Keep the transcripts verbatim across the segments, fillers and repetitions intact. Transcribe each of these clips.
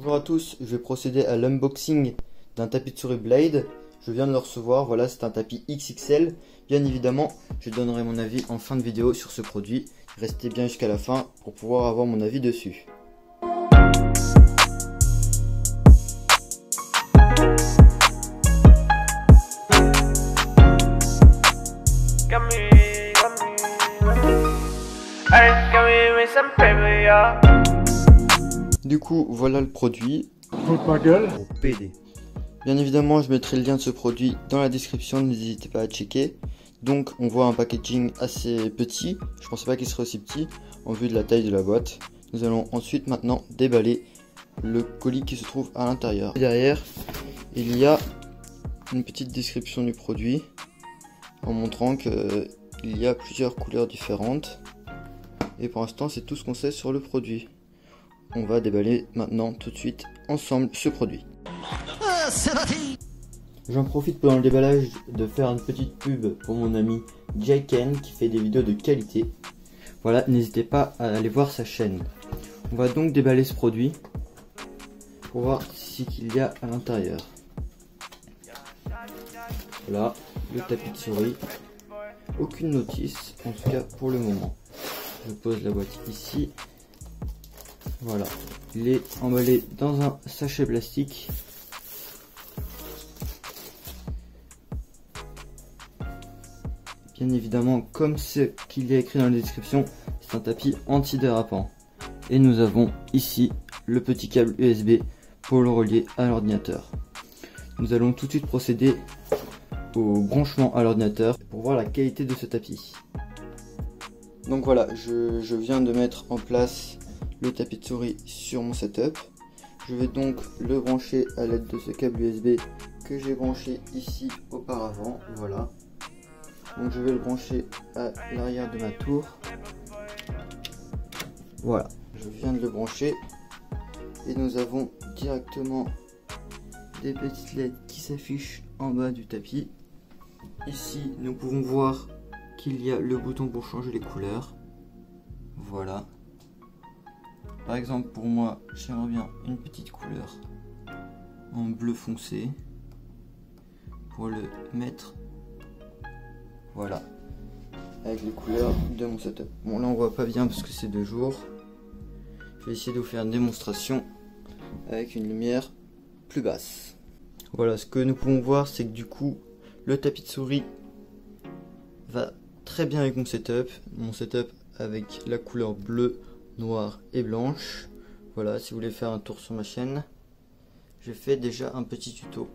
Bonjour à tous, je vais procéder à l'unboxing d'un tapis de souris Blade. Je viens de le recevoir, voilà, c'est un tapis X X L. Bien évidemment, je donnerai mon avis en fin de vidéo sur ce produit. Restez bien jusqu'à la fin pour pouvoir avoir mon avis dessus. Du coup, voilà le produit. Ma gueule. Au P D. Bien évidemment, je mettrai le lien de ce produit dans la description, n'hésitez pas à checker. Donc, on voit un packaging assez petit. Je pensais pas qu'il serait aussi petit en vue de la taille de la boîte. Nous allons ensuite maintenant déballer le colis qui se trouve à l'intérieur. Derrière, il y a une petite description du produit en montrant qu'il y a plusieurs couleurs différentes. Et pour l'instant, c'est tout ce qu'on sait sur le produit. On va déballer maintenant tout de suite ensemble ce produit. Ah, c'est parti. J'en profite pendant le déballage de faire une petite pub pour mon ami Jayken qui fait des vidéos de qualité. Voilà, n'hésitez pas à aller voir sa chaîne. On va donc déballer ce produit pour voir ce qu'il y a à l'intérieur. Voilà, le tapis de souris. Aucune notice, en tout cas pour le moment. Je pose la boîte ici. Voilà, il est emballé dans un sachet plastique. Bien évidemment, comme ce qu'il y a écrit dans la description, c'est un tapis antidérapant. Et nous avons ici le petit câble U S B pour le relier à l'ordinateur. Nous allons tout de suite procéder au branchement à l'ordinateur pour voir la qualité de ce tapis. Donc voilà, je, je viens de mettre en place le tapis de souris sur mon setup. Je vais donc le brancher à l'aide de ce câble U S B que j'ai branché ici auparavant. Voilà. Donc je vais le brancher à l'arrière de ma tour. Voilà, je viens de le brancher. Et nous avons directement des petites L E D qui s'affichent en bas du tapis. Ici, nous pouvons voir qu'il y a le bouton pour changer les couleurs. Voilà. Par exemple, pour moi, j'aimerais bien une petite couleur en bleu foncé pour le mettre. Voilà, avec les couleurs de mon setup. Bon, là on voit pas bien parce que c'est de jour. Je vais essayer de vous faire une démonstration avec une lumière plus basse. Voilà, ce que nous pouvons voir, c'est que du coup, le tapis de souris va très bien avec mon setup. Mon setup avec la couleur bleue, noire et blanche. Voilà, si vous voulez faire un tour sur ma chaîne, j'ai fait déjà un petit tuto.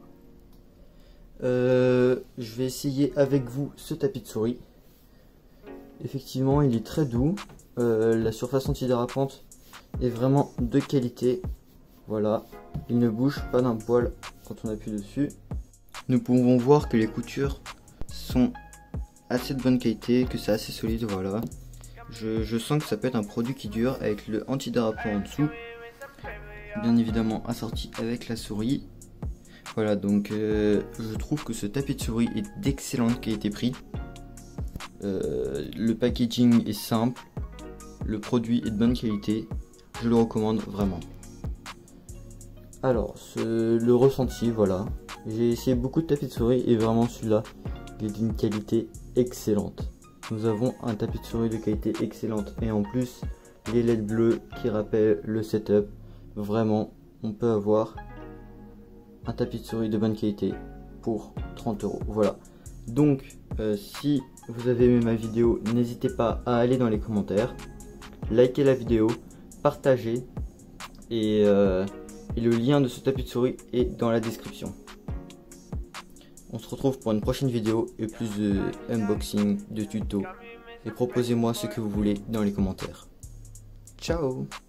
Euh, je vais essayer avec vous ce tapis de souris. Effectivement, il est très doux. Euh, la surface antidérapante est vraiment de qualité. Voilà, il ne bouge pas d'un poil quand on appuie dessus. Nous pouvons voir que les coutures sont assez de bonne qualité, que c'est assez solide. Voilà, je, je sens que ça peut être un produit qui dure avec le antidérapant en dessous. Bien évidemment assorti avec la souris. Voilà, donc euh, je trouve que ce tapis de souris est d'excellente qualité-prix. Euh, le packaging est simple, le produit est de bonne qualité, je le recommande vraiment. Alors, ce, le ressenti, voilà. J'ai essayé beaucoup de tapis de souris et vraiment celui-là, il est d'une qualité excellente. Nous avons un tapis de souris de qualité excellente et en plus, les L E D bleus qui rappellent le setup. Vraiment, on peut avoir un tapis de souris de bonne qualité pour trente euros. Voilà, donc euh, si vous avez aimé ma vidéo, n'hésitez pas à aller dans les commentaires, liker la vidéo, partager et, euh, et le lien de ce tapis de souris est dans la description. On se retrouve pour une prochaine vidéo et plus de unboxing, de tutos, et proposez-moi ce que vous voulez dans les commentaires. Ciao.